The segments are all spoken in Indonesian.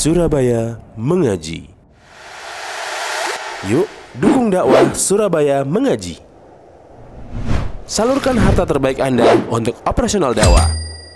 Surabaya Mengaji. Yuk, dukung dakwah Surabaya Mengaji. Salurkan harta terbaik Anda untuk operasional dakwah.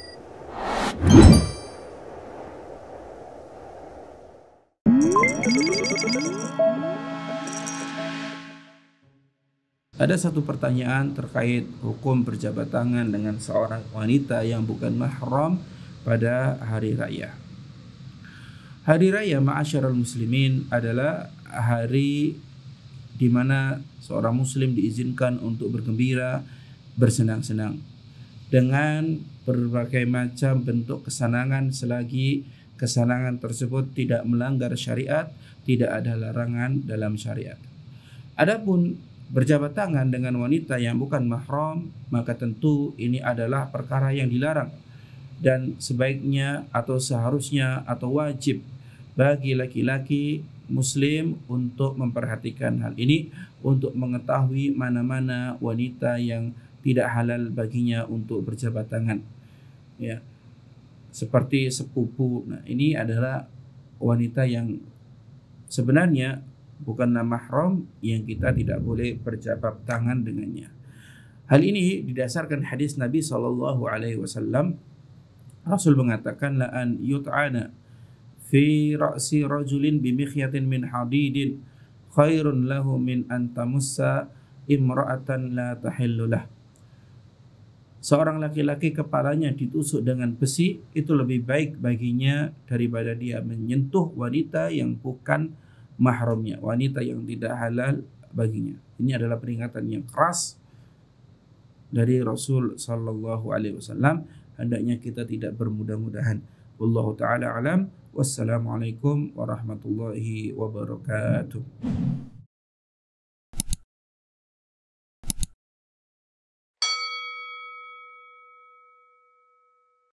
Ada satu pertanyaan terkait hukum berjabat tangan dengan seorang wanita yang bukan mahram pada hari raya. Hari raya ma'asyiral muslimin adalah hari di mana seorang muslim diizinkan untuk bergembira, bersenang-senang dengan berbagai macam bentuk kesenangan selagi kesenangan tersebut tidak melanggar syariat, tidak ada larangan dalam syariat. Adapun berjabat tangan dengan wanita yang bukan mahram, maka tentu ini adalah perkara yang dilarang dan sebaiknya atau seharusnya atau wajib bagi laki-laki muslim untuk memperhatikan hal ini, untuk mengetahui mana-mana wanita yang tidak halal baginya untuk berjabat tangan, ya, seperti sepupu. Nah, ini adalah wanita yang sebenarnya bukanlah mahram yang kita tidak boleh berjabat tangan dengannya. Hal ini didasarkan hadis Nabi SAW. Rasul mengatakan, la an yut'ana fi ra'si rajulin bimikhyatin min hadidin khairun lahu min an tamussa imra'atan la tahillulah. Seorang laki-laki kepalanya ditusuk dengan besi itu lebih baik baginya daripada dia menyentuh wanita yang bukan mahramnya, wanita yang tidak halal baginya. Ini adalah peringatan yang keras dari Rasul sallallahu alaihi wasallam. Hendaknya kita tidak bermudah-mudahan. Wallahu taala alam. Wassalamualaikum warahmatullahi wabarakatuh.